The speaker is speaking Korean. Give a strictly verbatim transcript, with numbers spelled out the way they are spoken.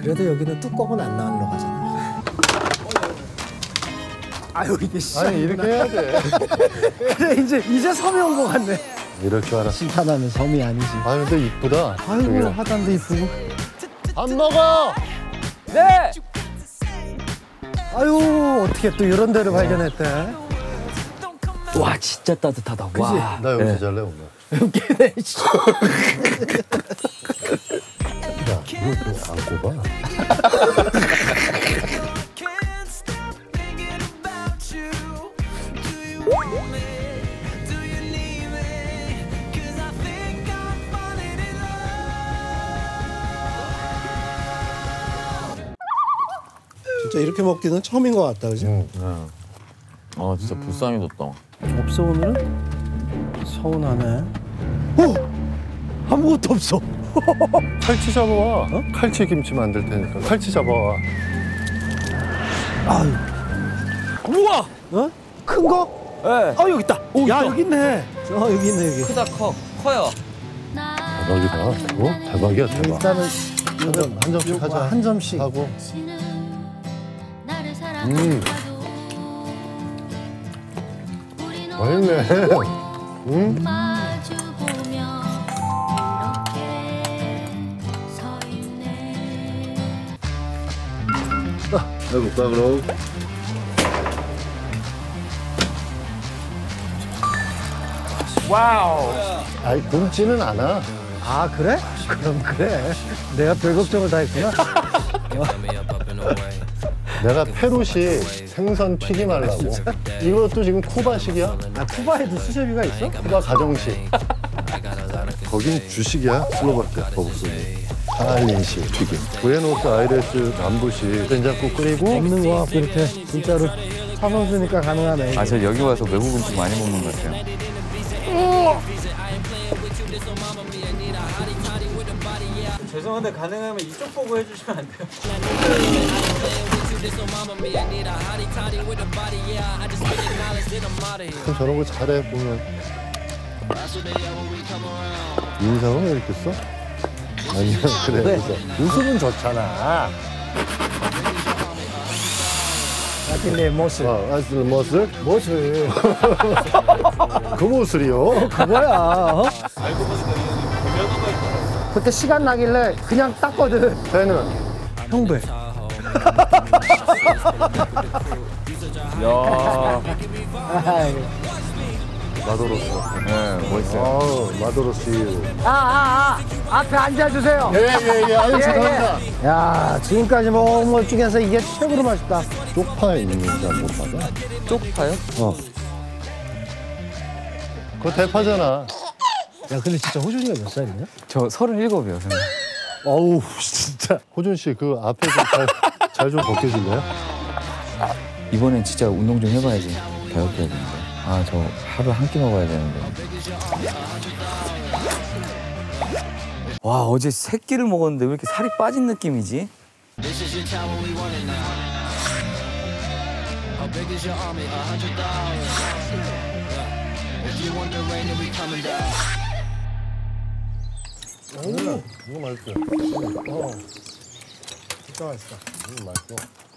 그래도 여기는 뚜껑은 안 나누러 가잖아. 아유 이게 씨. 아니 이렇게 해야 돼. 그래 이제 이제 섬이 온 것 같네. 이럴 줄 알았어. 심판하면 섬이 아니지. 아 근데 이쁘다. 아이고 되게. 화단도 이쁘고. 밥 먹어. 네. 아유 어떻게 또 이런 데를 발견했대. 와 진짜 따뜻하다. 와. 나 여기서 네. 잘래 오늘. 웃기네. 씨. 야 이거 안 꼽아. 진짜 이렇게 먹기는 처음인 것 같다, 그지? 응. 아 진짜 불쌍히 뒀다. 없어 오늘은? 서운하네. 어? 아무것도 없어. 칼치 잡아와. 어? 칼치 김치 만들 테니까 칼치 잡아와. 아유, 우와. 어? 큰 거? 네. 아 여기 있다. 오, 야 있다. 여기 있네. 어 여기 있네 여기. 크다 커 커요. 대박이다. 어? 대박이야 대박. 일단은 한, 점, 한 점씩 하자. 한 점씩 하고. 음. 맛있네. 음. 해볼까 그럼? 와우. 아니 굶지는 않아. 아 그래? 그럼 그래. 내가 별 걱정을 다 했구나. 내가 페루시 생선 튀김하려고. 이것도 지금 쿠바식이야? 아 쿠바에도 수제비가 있어? 쿠바 가정식. 거긴 주식이야. 슬로바키아 거북선이. 할린식 튀김. 부에노스 아이레스 남부식 된장국 끓이고. 없는 거 같고 이렇게 진짜로 사선수니까 가능하네. 아 저 여기 와서 외국 음식 많이 먹는 것 같아요. 죄송한데 가능하면 이쪽 보고 해주시면 안 돼요? 참 저런 거 잘해 보면. 인상은 왜 이렇게 써? 아니야 그래 보자. 웃음은 좋잖아. 아찔레 모습. 아, 아슬 머슬? 모습. 그 모슬이요? 그거야. 어? 그때 시간 나길래 그냥 땄거든. 배는? 형배. 야, 마도로스. 네 멋있어요. 아우 마도로스. 아, 아, 아. 앞에 앉아주세요. 예예예. 아유 죄송합니다. 야, 지금까지 먹은 것 중에서 이게 최고로 맛있다. 쪽파 있는지 못 받아? 쪽파요? 어. 그거 대파잖아. 야, 근데 진짜 호준이가 몇 살이냐? 저 서른일곱이요 선생님. 어우 진짜. 호준 씨 그 앞에 좀 잘 좀 벗겨줄래요? 이번엔 진짜 운동 좀 해봐야지. 다이어트 해야 되는데. 아 저 하루 한 끼 먹어야 되는데. 와 어제 세 끼를 먹었는데 왜 이렇게 살이 빠진 느낌이지? 오, 이거 맛있어. 어. 진짜 맛있다. 이거 맛있어.